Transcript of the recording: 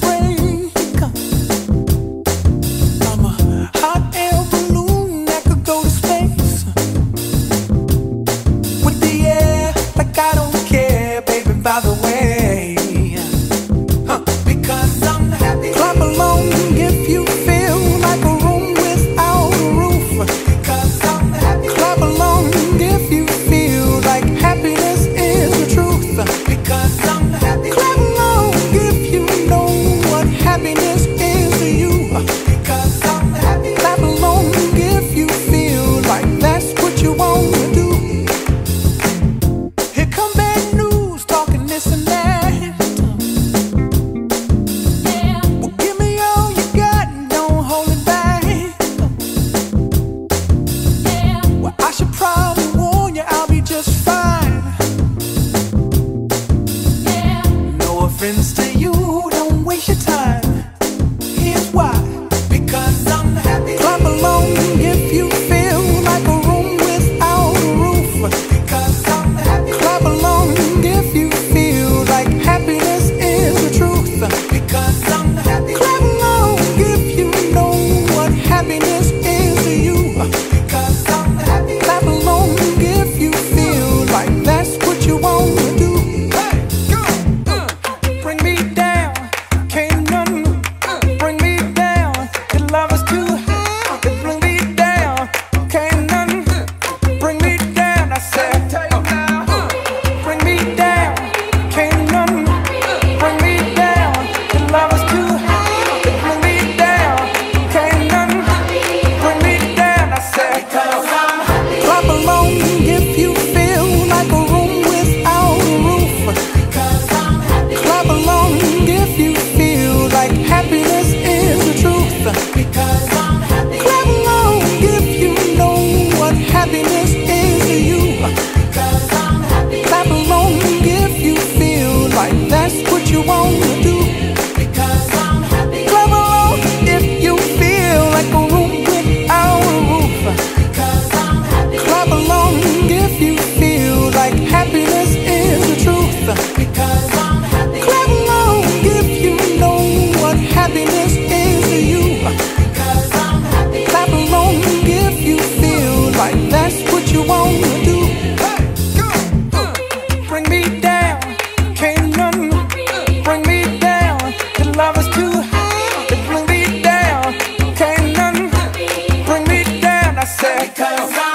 break. I'm a hot air balloon that could go to space with the air, like I don't care, baby, by the way. Because I'm happy. Clap along if you feel like a room without a roof. Because I'm happy. Clap along if you feel like happiness is the truth. Because I'm happy. Clap along if you know what happiness is to you. Because I'm happy. Clap along if you feel like that's what you want to do. Here come bad news, talking this and that. Well, give me all you got and don't hold it back. Well, I should probably warn you, I'll be just fine. No offense to you, don't waste your time. Here's why. Because I'm happy. Clap along if you feel like a room without a roof. Because I'm happy. Clap along if you feel like happiness is the truth. Because I'm happy. Clap along if you know what happiness is to you. Because I'm happy. Clap along if you feel like that's what you want to do. Hey, go! Bring me down, can't none bring me down. Your love is too high, it bring me down, can't none bring me down. I said, bring me down, can't none bring me down. Your love is too high, it bring me down, can't none bring me down. I said, clap along if you feel like a room without a roof. Clap along if you feel like happiness is the truth. Because I'm happy. Clap along if you know what happiness is to you. Because I'm happy. Clap along if you feel like that's what you want to do. Because I'm happy. Clap along if you feel like a room without a roof. Because I'm happy. Clap along if you feel like happiness is the truth. Because I'm happy. Clap along if you know what happiness is to you. Because I'm happy. Clap along if you feel like that's what you want to do. Hey, go! Bring me down, can't none bring me down. Your love is too high, it bring me down, can't none bring me down. I said, because